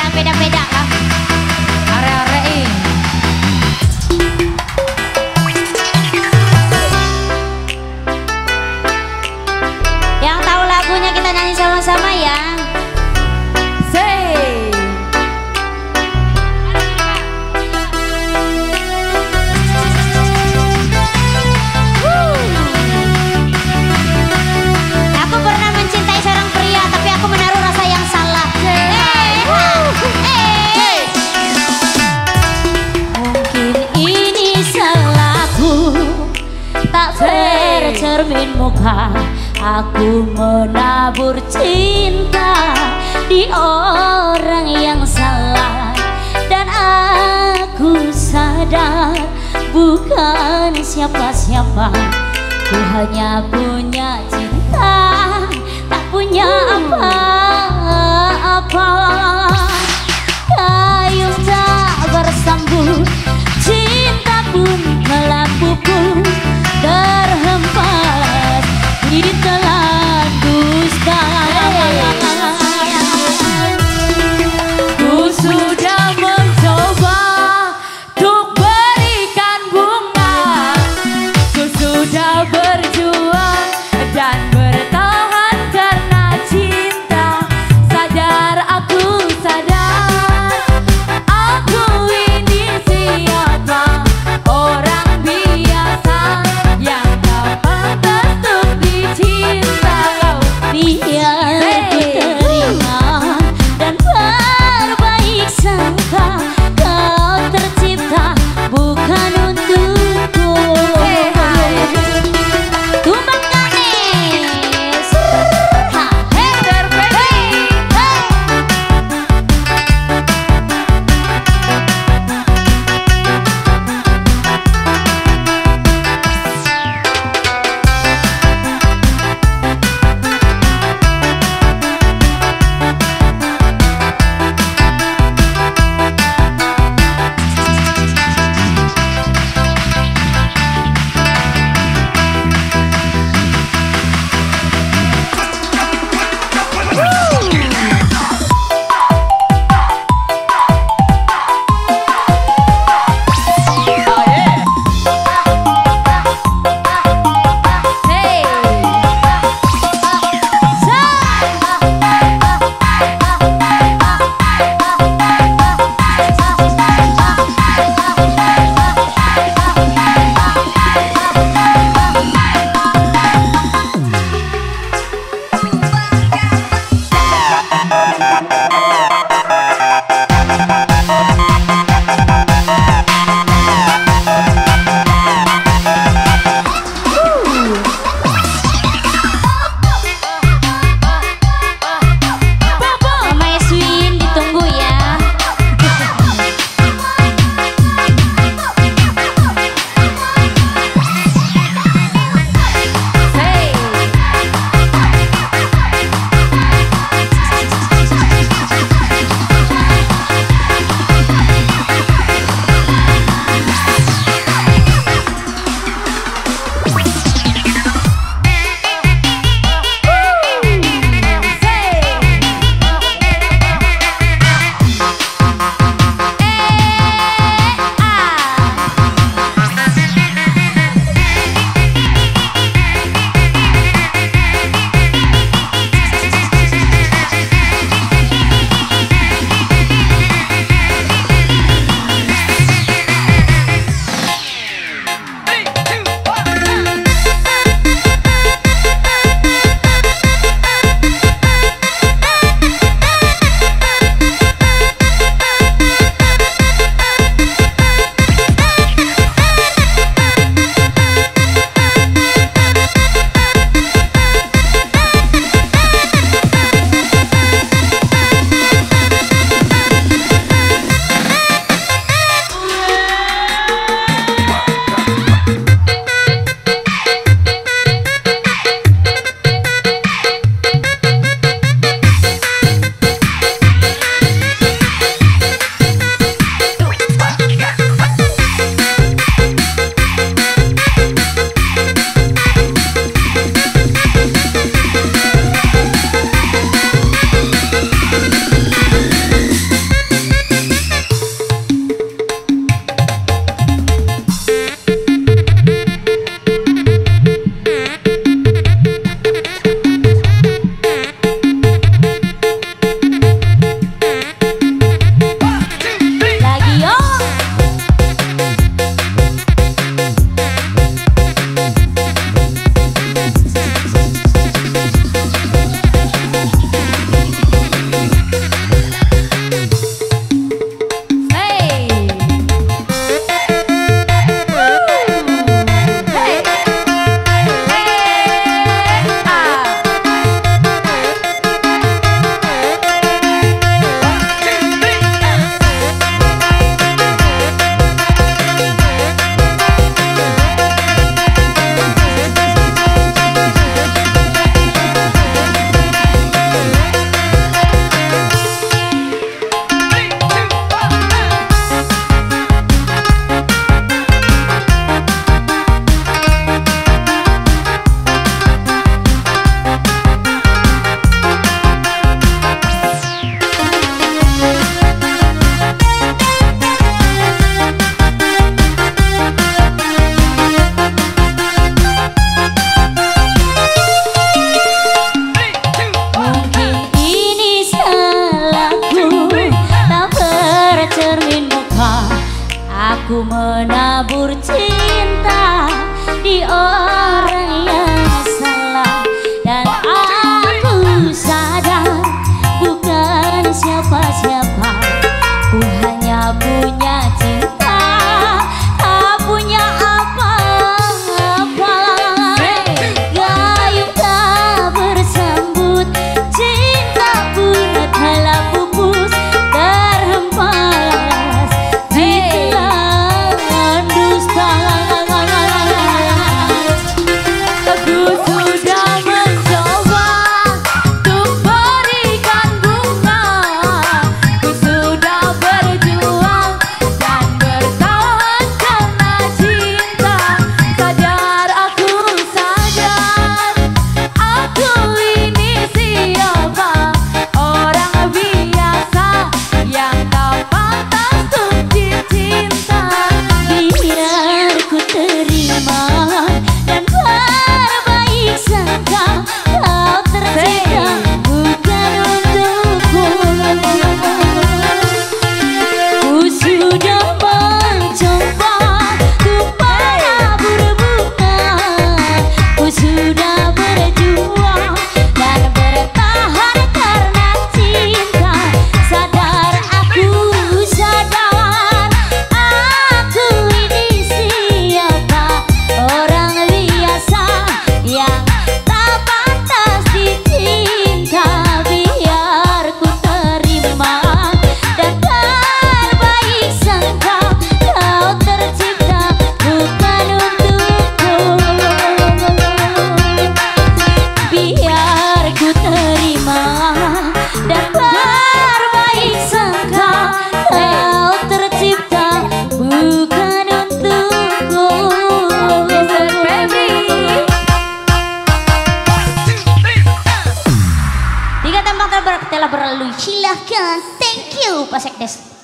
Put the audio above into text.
jangan beda-beda lah. Are-are ini. Yang tahu lagunya kita nyanyi sama-sama ya. Say. Aku pernah mencintai seorang pria, tapi aku menaruh rasa yang salah. Mungkin ini salahku, tak bercermin muka. Aku menabur cinta di orang yang salah, dan aku sadar bukan siapa-siapa. Ku hanya punya cinta, tak punya apa-apa. Kayu tak bersambut, cinta pun melabuhku, terhempas di telan dusta. Ku sudah mencoba untuk berikan bunga. Ku sudah berjuang dan bertahan karena cinta. Sadar aku cermin muka, aku menabur cinta di orang yang salah. Dan aku sadar bukan siapa-siapa, ku hanya punya cinta, tak punya apa-apa. Gayung tak bersambut, cinta bunga telah pupus, terhempas di telan dusta. Aku sudah mencoba untuk berikan bunga, ku sudah berjuang dan bertahan karena cinta. Sadar aku ini siapa, orang biasa yang tak pantas untuk dicinta. Biar ku terima dan berbaik sangka, kau tercipta bukan untukku. Ku sudah mencoba untuk menabur bunga, ku sudah berjuang dan bertahan karena cinta. Sadar aku ini siapa, orang biasa yang tak pantas dicinta. Biar ku terima dan berbaik sangka, kau tercipta bukan untukku. Biar ku terima dan berbaik sangka, kau tercipta bukan untukku. Mr. Baby. 3 tembak telah berlalu, silahkan. Thank you Pak Sekdes.